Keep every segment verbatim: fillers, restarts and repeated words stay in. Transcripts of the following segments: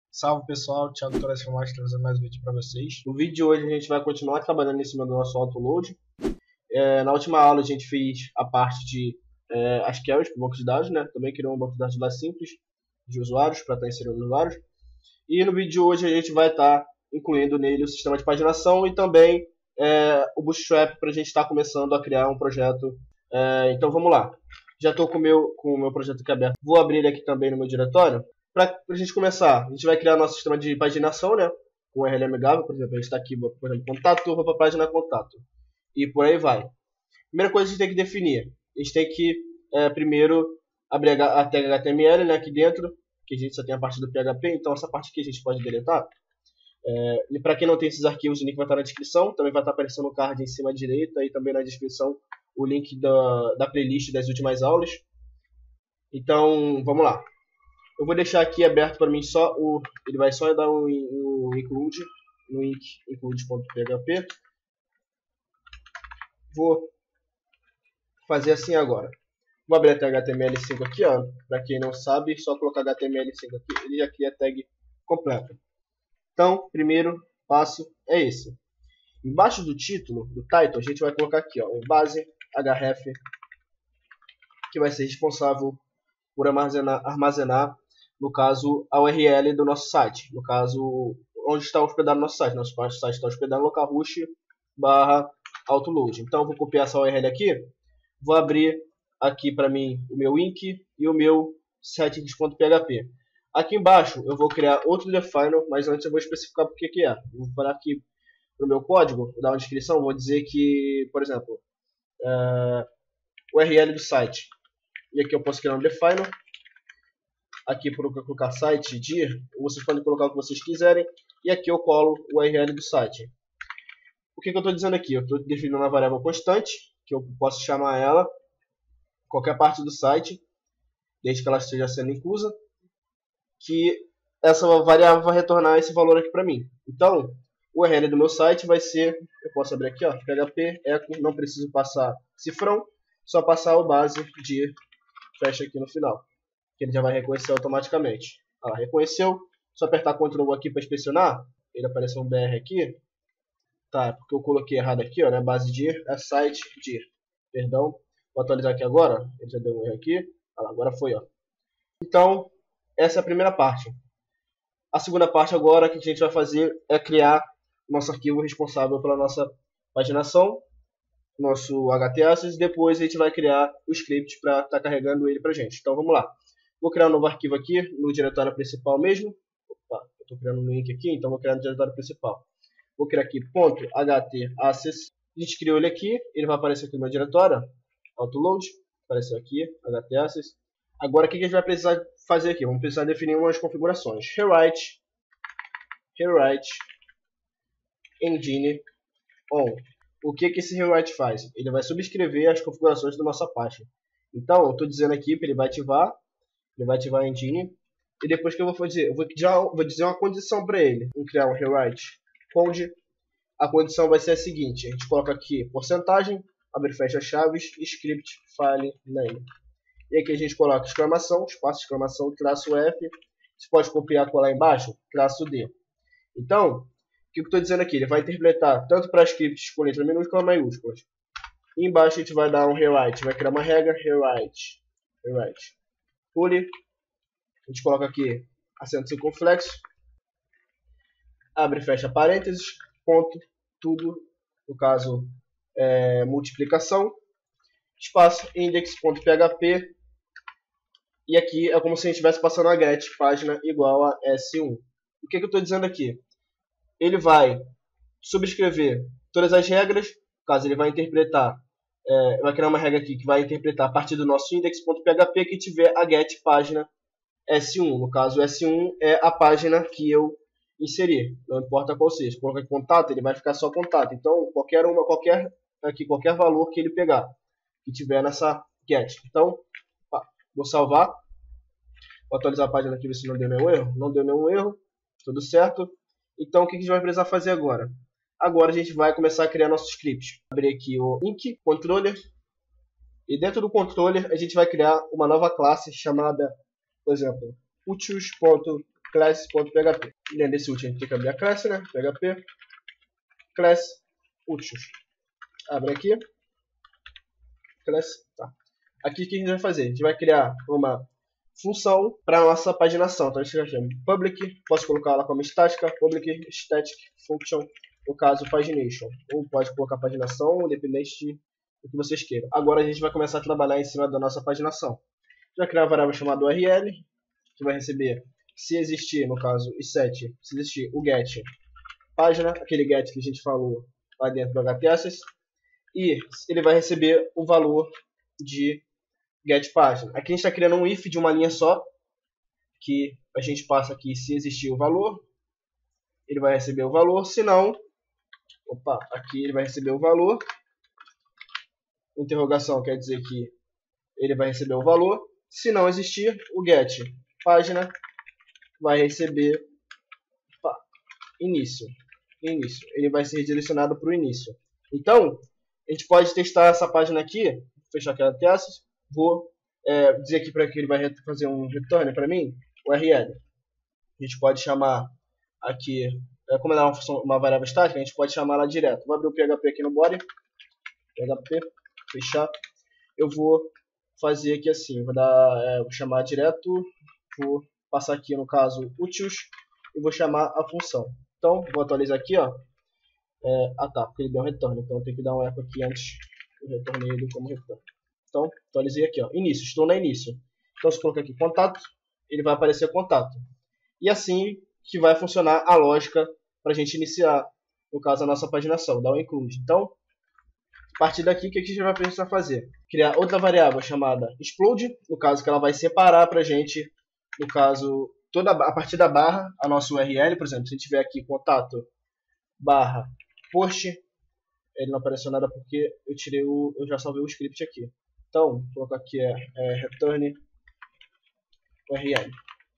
Salve pessoal, Thiago Torres Filmagem trazendo mais um vídeo para vocês. No vídeo de hoje a gente vai continuar trabalhando em cima do nosso autoload. É, na última aula a gente fez a parte de é, as queries para o banco de dados, né? Também criou um banco de dados lá simples de usuários para estar inserindo usuários. E no vídeo de hoje a gente vai estar incluindo nele o sistema de paginação e também é, o Bootstrap para a gente estar começando a criar um projeto. É, então vamos lá. Já estou com o meu, com o meu projeto aqui aberto. Vou abrir ele aqui também no meu diretório. Para a gente começar, a gente vai criar nosso sistema de paginação, né? Com R L amigável, por exemplo, a gente está aqui, por exemplo, contato, vou para a página contato. E por aí vai. Primeira coisa que a gente tem que definir. A gente tem que, é, primeiro, abrir a tag H T M L, né, aqui dentro, que a gente só tem a parte do P H P, então essa parte aqui a gente pode deletar. É, e para quem não tem esses arquivos, o link vai estar na descrição, também vai estar aparecendo no card em cima à direita e também na descrição o link da, da playlist das últimas aulas. Então, vamos lá. Eu vou deixar aqui aberto para mim só o... Ele vai só dar um, um include, no inc include.php. Vou fazer assim agora. Vou abrir a tag H T M L cinco aqui, ó. Para quem não sabe, só colocar H T M L cinco aqui, ele já cria a tag completa. Então, primeiro passo é esse. Embaixo do título, do title, a gente vai colocar aqui, ó, o base href, que vai ser responsável por armazenar, armazenar, no caso, a U R L do nosso site. No caso, onde está hospedado o nosso site. Nosso site está hospedado no localhost barra autoload. Então, eu vou copiar essa U R L aqui. Vou abrir aqui para mim o meu inc e o meu settings.php. Aqui embaixo, eu vou criar outro define, mas antes eu vou especificar o que que é. Vou falar aqui no meu código, vou dar uma descrição, vou dizer que, por exemplo, uh, U R L do site. E aqui eu posso criar um define. Aqui por colocar site, dir, vocês podem colocar o que vocês quiserem. E aqui eu colo o U R L do site. O que, que eu estou dizendo aqui? Eu estou definindo uma variável constante, que eu posso chamar ela qualquer parte do site, desde que ela esteja sendo inclusa, que essa variável vai retornar esse valor aqui para mim. Então, o U R L do meu site vai ser, eu posso abrir aqui, ó, php, echo, não preciso passar cifrão, só passar o base dir, fecha aqui no final, que ele já vai reconhecer automaticamente. Ah, reconheceu, só apertar Ctrl aqui para inspecionar, ele apareceu um B R aqui, tá, porque eu coloquei errado aqui, ó, né, base dir, é site dir, perdão, vou atualizar aqui agora, ele já deu um erro aqui, ah, agora foi, ó. Então, essa é a primeira parte. A segunda parte agora que a gente vai fazer é criar nosso arquivo responsável pela nossa paginação, nosso H T Assets, e depois a gente vai criar o script para estar tá carregando ele para a gente. Então vamos lá. Vou criar um novo arquivo aqui no diretório principal mesmo. Opa, eu estou criando um link aqui, então vou criar no diretório principal. Vou criar aqui .htaccess. A gente criou ele aqui, ele vai aparecer aqui no meu diretório. Autoload, apareceu aqui, htaccess. Agora o que a gente vai precisar fazer aqui? Vamos precisar definir umas configurações. Rewrite, rewrite, engine on. O que, que esse rewrite faz? Ele vai subscrever as configurações da nossa página. Então, eu estou dizendo aqui que ele vai ativar, ele vai ativar a engine, e depois que eu vou fazer, eu vou, já, vou dizer uma condição para ele. Vamos criar um rewrite code. A condição vai ser a seguinte: a gente coloca aqui porcentagem, abre e fecha chaves, script file name. E aqui a gente coloca exclamação, espaço, exclamação, traço F. Você pode copiar e colar embaixo, traço D. Então, o que eu estou dizendo aqui? Ele vai interpretar tanto para scripts com letra minúscula maiúsculas. E embaixo a gente vai dar um rewrite, vai criar uma regra, rewrite, rewrite. Pule, a gente coloca aqui acento circunflexo, abre e fecha parênteses, ponto, tudo, no caso, é, multiplicação, espaço, index.php, e aqui é como se a gente estivesse passando a get, página igual a S um. O que, que eu estou dizendo aqui? Ele vai subscrever todas as regras, caso ele vai interpretar, é, vai criar uma regra aqui que vai interpretar a partir do nosso index.php que tiver a get página S um. No caso, S um é a página que eu inseri, não importa qual seja. Se colocar contato, ele vai ficar só contato. Então, qualquer uma, qualquer aqui, qualquer valor que ele pegar, que tiver nessa get. Então, vou salvar, vou atualizar a página aqui, ver se não deu nenhum erro. Não deu nenhum erro, tudo certo. Então, o que a gente vai precisar fazer agora? Agora a gente vai começar a criar nosso script. Vou abrir aqui o inc controller. E dentro do controller, a gente vai criar uma nova classe chamada, por exemplo, utils ponto class.php. Dentro desse útil a gente tem que abrir a classe, né? php class úteis. Abre aqui. Class, tá. Aqui o que a gente vai fazer? A gente vai criar uma função para a nossa paginação. Então a gente vai chamar public, posso colocar ela como estática, public static function, no caso pagination. Ou pode colocar paginação, independente do que vocês queiram. Agora a gente vai começar a trabalhar em cima da nossa paginação. A gente vai criar uma variável chamada U R L, que vai receber, se existir, no caso, o set, se existir o get página, aquele get que a gente falou lá dentro do htaccess, e ele vai receber o valor de get página. Aqui a gente está criando um if de uma linha só, que a gente passa aqui se existir o valor, ele vai receber o valor, se não, opa, aqui ele vai receber o valor, interrogação quer dizer que ele vai receber o valor, se não existir o get página, vai receber opa, início, início, ele vai ser redirecionado para o início. Então, a gente pode testar essa página aqui, vou fechar aqui a htaccess, vou é, dizer aqui para que ele vai fazer um return para mim, U R L. A gente pode chamar aqui, é, como ela é uma, função, uma variável estática, a gente pode chamar ela direto. Vou abrir o P H P aqui no body, P H P, fechar. Eu vou fazer aqui assim, vou, dar, é, vou chamar direto, vou passar aqui no caso úteis e vou chamar a função. Então, vou atualizar aqui, ó. É, ah tá, porque ele deu um retorno, então eu tenho que dar um eco aqui antes, eu retornei ele como retorno. Então, atualizei aqui, ó, início, estou no início. Então, se eu colocar aqui contato, ele vai aparecer contato. E assim que vai funcionar a lógica para a gente iniciar, no caso, a nossa paginação, dar um include. Então, a partir daqui, o que a gente vai precisar fazer? Criar outra variável chamada explode, no caso que ela vai separar para a gente, no caso, toda a partir da barra, a nossa U R L, por exemplo, se a gente tiver aqui contato barra post, ele não apareceu nada porque eu tirei o, eu já salvei o script aqui. Então, vou colocar aqui é, é return U R L.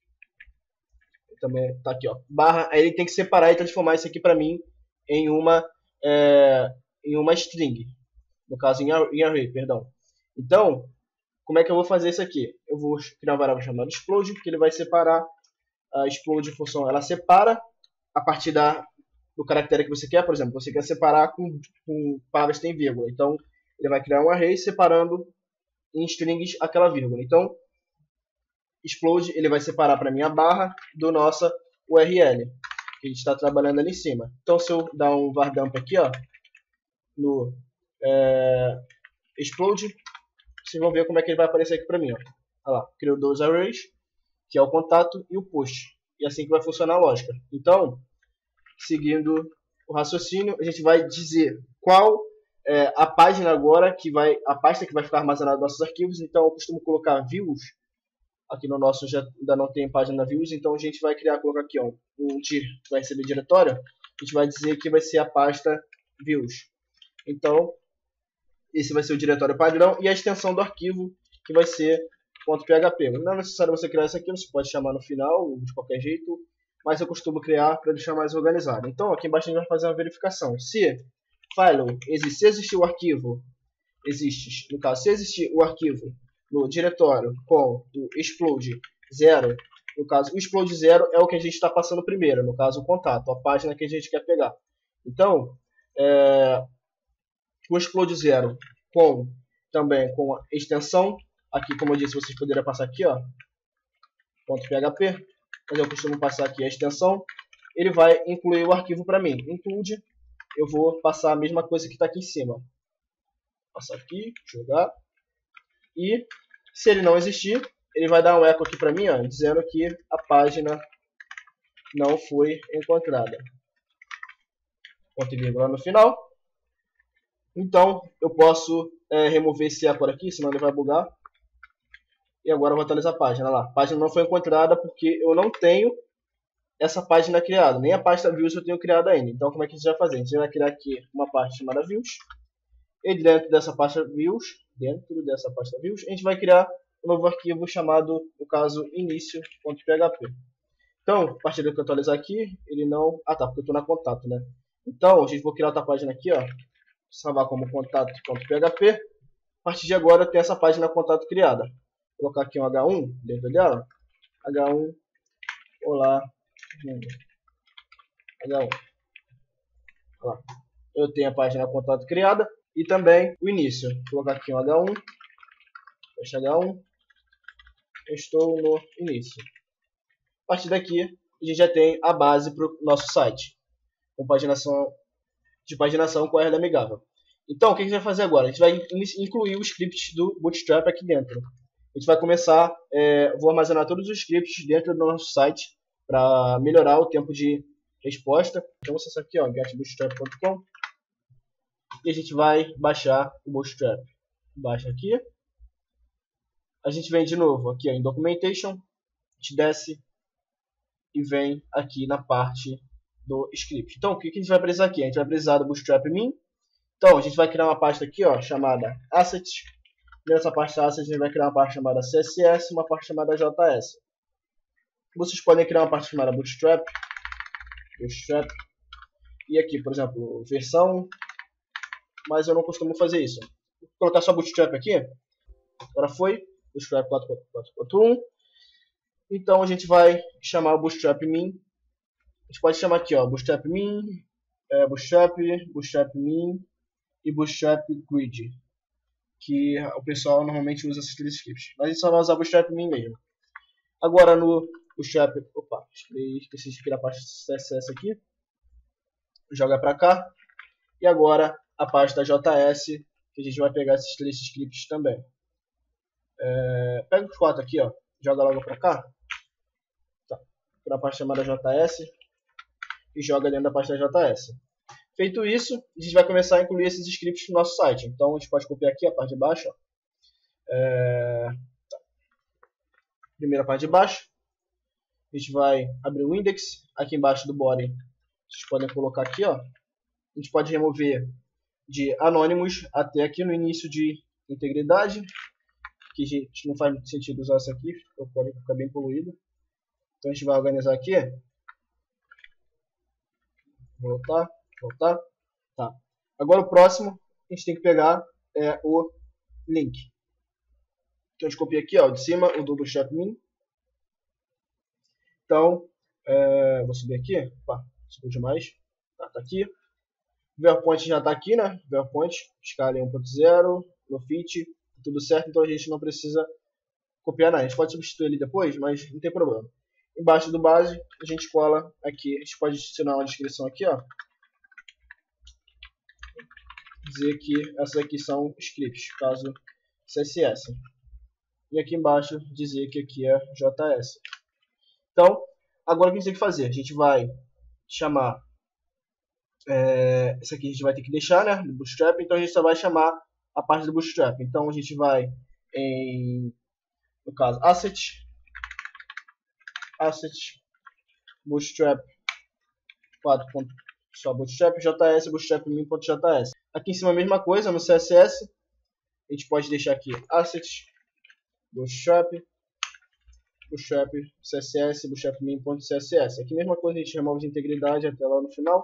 Também tá aqui, ó, barra, aí ele tem que separar e transformar isso aqui para mim em uma é, em uma string, no caso em array, perdão. Então, como é que eu vou fazer isso aqui? Eu vou criar uma variável chamada explode, que ele vai separar a explode função, ela separa a partir da do caractere que você quer, por exemplo, você quer separar com, com palavras que tem vírgula, então ele vai criar um array separando em strings aquela vírgula. Então, explode, ele vai separar para mim a barra do nossa U R L, que a gente está trabalhando ali em cima. Então, se eu dar um var dump aqui, ó, no é, explode, vocês vão ver como é que ele vai aparecer aqui para mim. Ó. Olha lá, criou dois arrays, que é o contato e o post. E assim que vai funcionar a lógica. Então, seguindo o raciocínio, a gente vai dizer qual é a página agora, que vai, a pasta que vai ficar armazenada nos nossos arquivos. Então, eu costumo colocar views. Aqui no nosso já ainda não tem página views, então a gente vai criar, colocar aqui ó, um dir que vai receber diretório. A gente vai dizer que vai ser a pasta views. Então, esse vai ser o diretório padrão e a extensão do arquivo que vai ser .php. Não é necessário você criar isso aqui, você pode chamar no final, de qualquer jeito, mas eu costumo criar para deixar mais organizado. Então, aqui embaixo a gente vai fazer uma verificação. Se file existe, se existir o arquivo, existe, no caso, se existir o arquivo no diretório com o explode zero, no caso, o explode zero é o que a gente está passando primeiro, no caso, o contato, a página que a gente quer pegar. Então, é, o explode zero com, também com a extensão, aqui, como eu disse, vocês poderiam passar aqui, ó, .php, mas eu costumo passar aqui a extensão, ele vai incluir o arquivo para mim. Include, eu vou passar a mesma coisa que está aqui em cima. Passar aqui, jogar. E se ele não existir, ele vai dar um eco aqui para mim, ó, dizendo que a página não foi encontrada. Ponto e vírgula no final. Então, eu posso é, remover esse eco aqui, senão ele vai bugar. E agora eu vou atualizar a página. Lá, a página não foi encontrada porque eu não tenho essa página criada. Nem a pasta views eu tenho criada ainda. Então, como é que a gente vai fazer? A gente vai criar aqui uma pasta chamada views. E dentro dessa pasta views, dentro dessa pasta views, a gente vai criar um novo arquivo chamado, no caso, início.php. Então, a partir do que eu atualizar aqui, ele não... Ah, tá, porque eu estou na contato, né? Então, a gente vai criar outra página aqui, ó. Salvar como contato.php. A partir de agora, tem essa página contato criada. Vou colocar aqui um H um dentro dela. H um olá mundo H um. Olha lá. Eu tenho a página contato criada e também o início. Vou colocar aqui um H um, fecha H um, eu estou no início. A partir daqui a gente já tem a base para o nosso site, com paginação, de paginação com a R D amigável. Então o que a gente vai fazer agora? A gente vai incluir o script do Bootstrap aqui dentro. A gente vai começar, é, vou armazenar todos os scripts dentro do nosso site para melhorar o tempo de resposta. Então vou acessar aqui, ó, get bootstrap ponto com, e a gente vai baixar o Bootstrap. Baixa aqui. A gente vem de novo aqui, ó, em Documentation, a gente desce e vem aqui na parte do script. Então o que a gente vai precisar aqui? A gente vai precisar do Bootstrap Min. Então a gente vai criar uma pasta aqui, ó, chamada Assets. Nessa pasta Assets a gente vai criar uma pasta chamada C S S e uma pasta chamada J S. Vocês podem criar uma pasta chamada Bootstrap. Bootstrap. E aqui, por exemplo, versão. Mas eu não costumo fazer isso. Vou colocar só Bootstrap aqui. Agora foi. Bootstrap quatro ponto quatro ponto um. Então a gente vai chamar o Bootstrap Min. A gente pode chamar aqui, ó, Bootstrap Min, é, Bootstrap, Bootstrap Min e Bootstrap Grid, que o pessoal normalmente usa esses três scripts. Mas a gente só vai usar Bootstrap Min mesmo. Agora no Bootstrap, opa, esqueci de criar a pasta C S S aqui. Joga para cá. E agora a pasta J S, que a gente vai pegar esses três scripts também. É, pega os quatro aqui, ó, joga logo para cá. Tá. Para a pasta chamada J S e joga dentro da pasta J S. Feito isso, a gente vai começar a incluir esses scripts no nosso site. Então a gente pode copiar aqui a parte de baixo. Ó. É, tá. Primeira parte de baixo. A gente vai abrir o index. Aqui embaixo do body, vocês podem colocar aqui, ó. A gente pode remover de anônimos até aqui no início de integridade. Que a gente não faz muito sentido usar isso aqui, pode ficar bem poluído. Então a gente vai organizar aqui. Voltar, voltar. Tá. Agora o próximo a gente tem que pegar é o link. Então a gente copia aqui, ó, de cima o do Bootstrap Min. Então, é, vou subir aqui. Opa, subiu demais. Tá, tá aqui. O VerPoint já está aqui, né? VerPoint, escala um ponto zero, no fit, tudo certo, então a gente não precisa copiar nada. A gente pode substituir ele depois, mas não tem problema. Embaixo do base, a gente cola aqui. A gente pode adicionar uma descrição aqui, ó. Dizer que essas aqui são scripts, caso C S S. E aqui embaixo dizer que aqui é J S. Então, agora o que a gente tem que fazer? A gente vai chamar... É, esse aqui a gente vai ter que deixar, né? Do Bootstrap, então a gente só vai chamar a parte do Bootstrap. Então a gente vai em... No caso, Asset... Asset... Bootstrap... quatro. Só Bootstrap, J S, Bootstrap Min.js. Aqui em cima a mesma coisa, no C S S. A gente pode deixar aqui Asset, Bootstrap, Bootstrap, C S S, Bootstrap Min.css. Aqui a mesma coisa, a gente remove de integridade até lá no final.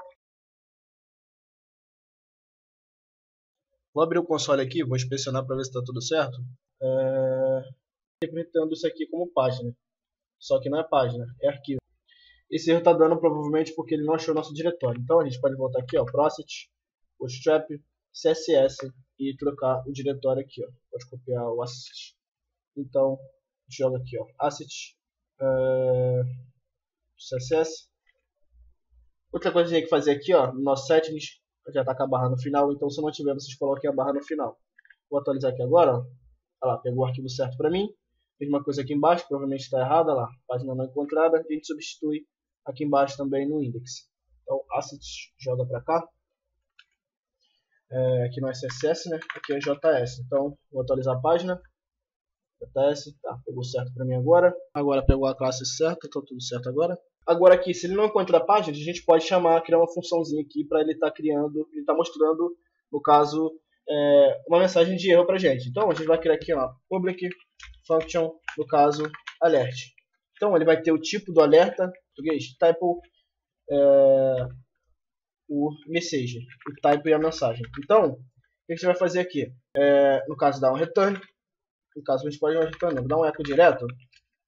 Vou abrir o console aqui, vou inspecionar para ver se está tudo certo. É... Interpretando isso aqui como página. Só que não é página, é arquivo. Esse erro está dando provavelmente porque ele não achou nosso diretório. Então a gente pode voltar aqui, ó, Process, Bootstrap, C S S e trocar o diretório aqui, ó. Pode copiar o asset. Então a gente joga aqui, ó, asset, uh, C S S. Outra coisa que a gente tem que fazer aqui, ó, no nosso settings, já está com a barra no final. Então se não tiver, vocês coloquem a barra no final. Vou atualizar aqui agora, ó. Olha lá, pegou o arquivo certo para mim. Mesma coisa aqui embaixo, provavelmente está errada lá, página não encontrada. A gente substitui aqui embaixo também no index. Então, assets joga para cá. É, aqui não é C S S, né? Aqui é J S. Então, vou atualizar a página. J S, tá, pegou certo para mim agora. Agora pegou a classe certa, tá tudo certo agora. Agora aqui, se ele não encontra a página, a gente pode chamar, criar uma funçãozinha aqui para ele estar tá criando, ele tá mostrando, no caso, é, uma mensagem de erro para gente. Então, a gente vai criar aqui, ó, public function, no caso, alert. Então, ele vai ter o tipo do alerta, português, type, é, o message, o type e a mensagem. Então, o que a gente vai fazer aqui? É, no caso, dar um return. No caso, a gente pode dar um return, dar um eco direto.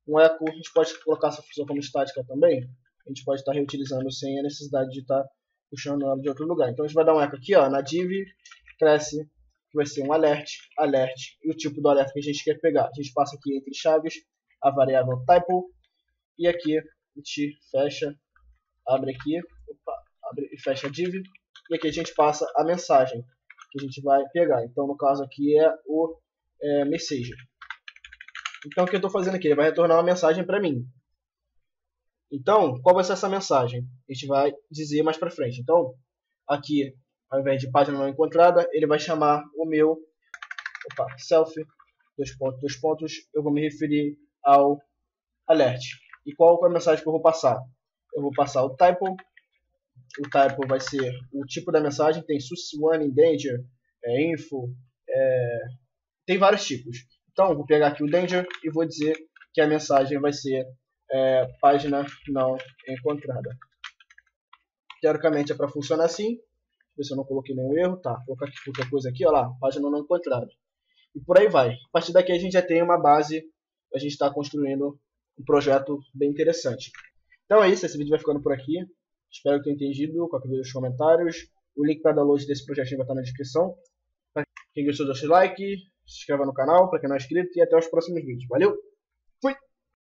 um echo, a gente pode colocar essa função como estática também. A gente pode estar reutilizando sem a necessidade de estar puxando ela de outro lugar. Então a gente vai dar um echo aqui, ó, na div cresce, que vai ser um alert, alert, e o tipo do alerta que a gente quer pegar. A gente passa aqui entre chaves a variável typo, e aqui a gente fecha, abre aqui, opa, abre e fecha a div, e aqui a gente passa a mensagem que a gente vai pegar. Então no caso aqui é o é, message. Então o que eu estou fazendo aqui? Ele vai retornar uma mensagem para mim. Então, qual vai ser essa mensagem? A gente vai dizer mais para frente. Então, aqui, ao invés de página não encontrada, ele vai chamar o meu opa, self, dois pontos, dois pontos, eu vou me referir ao alert. E qual é a mensagem que eu vou passar? Eu vou passar o typo. O typo vai ser o tipo da mensagem, tem sus one, in danger, é, info, é, tem vários tipos. Então, eu vou pegar aqui o danger e vou dizer que a mensagem vai ser é, página não encontrada. Teoricamente é para funcionar assim. Deixa eu ver se eu não coloquei nenhum erro. Tá, vou colocar aqui qualquer coisa aqui, ó lá, página não encontrada. E por aí vai. A partir daqui a gente já tem uma base, a gente está construindo um projeto bem interessante. Então é isso, esse vídeo vai ficando por aqui. Espero que tenham entendido. Qualquer vídeo nos comentários. O link para download desse projeto vai estar na descrição. Para quem gostou, deixa o like, se inscreva no canal, para quem não é inscrito, e até os próximos vídeos. Valeu!